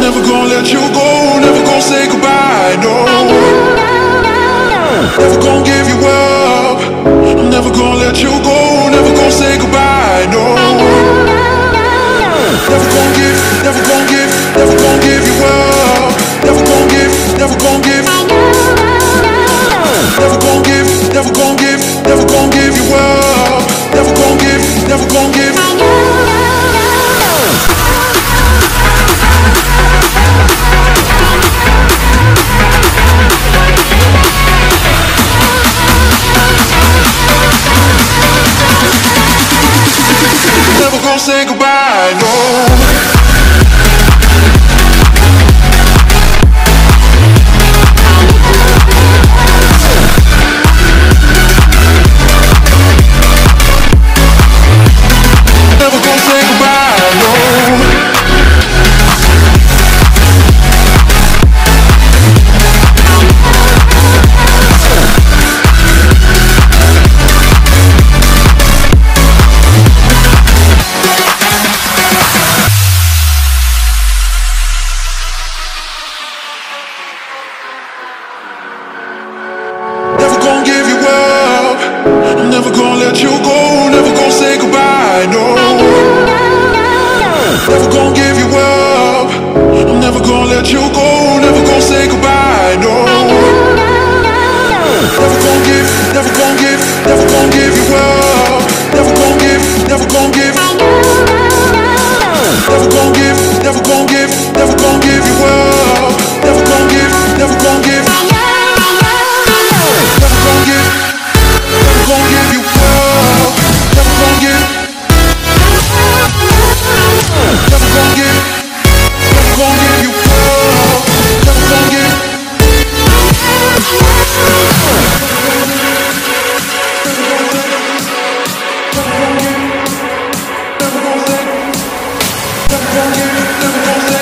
never gonna let you go, never gonna say goodbye, no. Never gonna give you up, I'm never gonna let you go, never gonna say goodbye, no. Never gonna give, never gonna give, never gonna give you up, never gonna give, never gonna give. Never gonna give, never gonna give, never gonna give you up, never gonna give, never gonna give. Never gonna say goodbye, no. Never gonna let you go, never gonna say goodbye, no. Never gonna give you up, I'm never gonna let you go, never gonna say goodbye, no. Never gonna give, never gonna give, never gonna give you up, never gonna give, never gonna give. Never gonna give, never gonna give, never gonna give you up, never gonna give, never gonna give. Never gonna give, never gonna give you up, never gonna give. Never gonna give, never gonna give you up, never gonna give. Never gonna give, never gonna give, never gonna give.